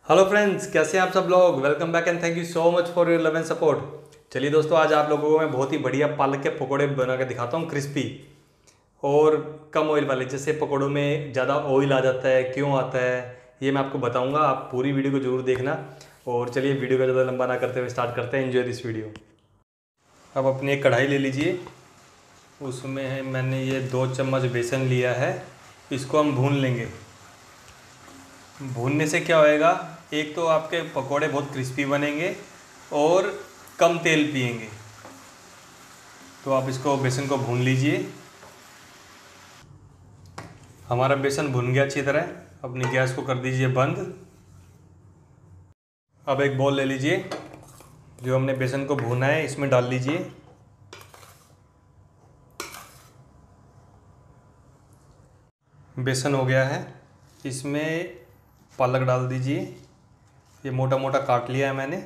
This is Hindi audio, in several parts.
हेलो फ्रेंड्स, कैसे हैं आप सब लोग। Welcome back and thank you so much for your love and support. चलिए दोस्तों, आज आप लोगों को मैं बहुत ही बढ़िया पालक के पकोड़े बना के दिखाता हूँ, क्रिस्पी और कम ऑयल वाले। जैसे पकोड़ों में ज़्यादा ऑयल आ जाता है, क्यों आता है ये मैं आपको बताऊँगा। आप पूरी वीडियो को जरूर देखना। और चलिए वीडियो का ज़्यादा लंबा ना करते हुए स्टार्ट करते हैं। Enjoy this video. अब अपनी एक कढ़ाई ले लीजिए, उसमें मैंने ये 2 चम्मच बेसन लिया है। इसको हम भून लेंगे। भूनने से क्या होएगा, एक तो आपके पकोड़े बहुत क्रिस्पी बनेंगे और कम तेल पिएंगे। तो आप इसको बेसन को भून लीजिए। हमारा बेसन भुन गया अच्छी तरह। अपनी गैस को कर दीजिए बंद। अब एक बॉल ले लीजिए, जो हमने बेसन को भूना है इसमें डाल लीजिए। बेसन हो गया है, इसमें पालक डाल दीजिए। ये मोटा मोटा काट लिया है मैंने।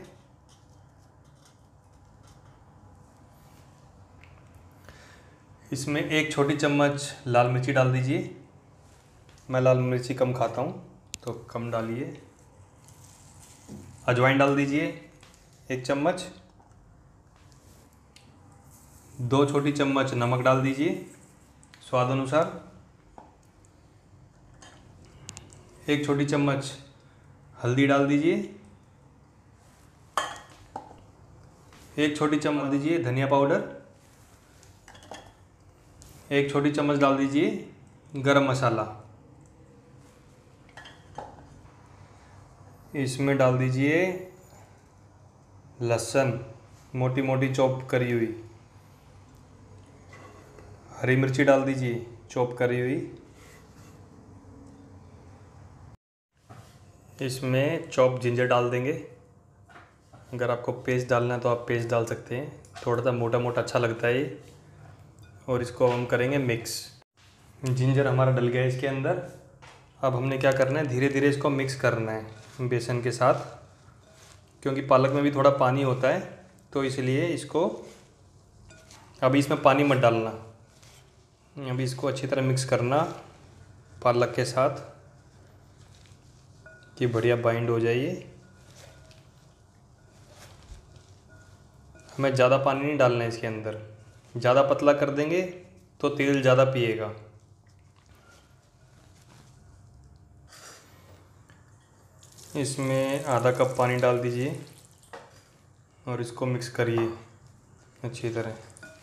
इसमें 1 छोटी चम्मच लाल मिर्ची डाल दीजिए। मैं लाल मिर्ची कम खाता हूँ तो कम डालिए। अजवाइन डाल दीजिए 1 चम्मच। 2 छोटी चम्मच नमक डाल दीजिए स्वाद अनुसार। 1 छोटी चम्मच हल्दी डाल दीजिए। 1 छोटी चम्मच दीजिए धनिया पाउडर। 1 छोटी चम्मच डाल दीजिए गरम मसाला। इसमें डाल दीजिए लहसुन मोटी मोटी चॉप करी हुई। हरी मिर्ची डाल दीजिए चॉप करी हुई। इसमें चॉप जिंजर डाल देंगे। अगर आपको पेस्ट डालना है तो आप पेस्ट डाल सकते हैं, थोड़ा सा मोटा मोटा अच्छा लगता है ये। और इसको हम करेंगे मिक्स। जिंजर हमारा डल गया इसके अंदर। अब हमने क्या करना है, धीरे धीरे इसको मिक्स करना है बेसन के साथ, क्योंकि पालक में भी थोड़ा पानी होता है। तो इसलिए इसको अभी इसमें पानी मत डालना। अभी इसको अच्छी तरह मिक्स करना पालक के साथ कि बढ़िया बाइंड हो जाए ये। हमें ज़्यादा पानी नहीं डालना है इसके अंदर। ज़्यादा पतला कर देंगे तो तेल ज़्यादा पिएगा। इसमें आधा कप पानी डाल दीजिए और इसको मिक्स करिए अच्छी तरह।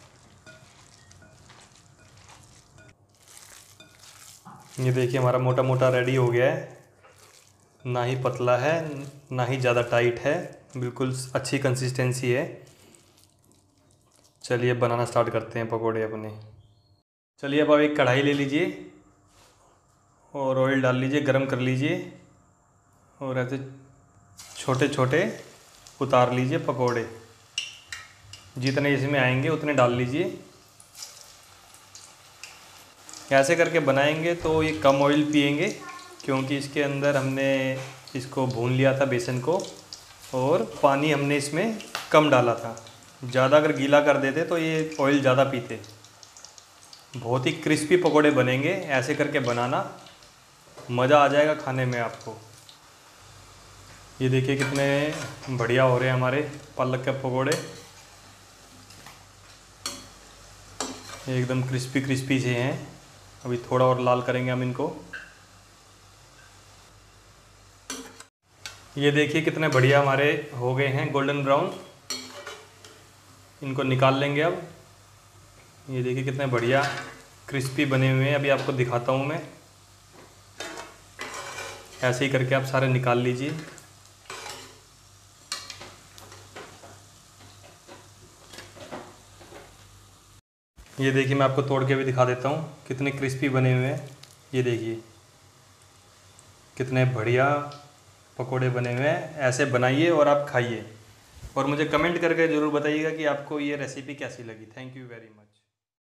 ये देखिए हमारा मोटा मोटा रेडी हो गया है। ना ही पतला है ना ही ज़्यादा टाइट है, बिल्कुल अच्छी कंसिस्टेंसी है। चलिए बनाना स्टार्ट करते हैं पकोड़े अपने। चलिए अब आप एक कढ़ाई ले लीजिए और ऑयल डाल लीजिए, गरम कर लीजिए और ऐसे छोटे छोटे उतार लीजिए पकोड़े। जितने इसमें आएंगे उतने डाल लीजिए। ऐसे करके बनाएंगे तो ये कम ऑयल पिएंगे, क्योंकि इसके अंदर हमने इसको भून लिया था बेसन को और पानी हमने इसमें कम डाला था। ज़्यादा अगर गीला कर देते तो ये ऑयल ज़्यादा पीते। बहुत ही क्रिस्पी पकोड़े बनेंगे। ऐसे करके बनाना, मज़ा आ जाएगा खाने में आपको। ये देखिए कितने बढ़िया हो रहे हैं हमारे पालक के पकोड़े, एकदम क्रिस्पी क्रिस्पी से हैं। अभी थोड़ा और लाल करेंगे हम इनको। ये देखिए कितने बढ़िया हमारे हो गए हैं गोल्डन ब्राउन। इनको निकाल लेंगे अब। ये देखिए कितने बढ़िया क्रिस्पी बने हुए हैं। अभी आपको दिखाता हूँ मैं। ऐसे ही करके आप सारे निकाल लीजिए। ये देखिए मैं आपको तोड़ के भी दिखा देता हूँ कितने क्रिस्पी बने हुए हैं। ये देखिए कितने बढ़िया पकोड़े बने हुए हैं। ऐसे बनाइए और आप खाइए और मुझे कमेंट करके ज़रूर बताइएगा कि आपको ये रेसिपी कैसी लगी। Thank you very much.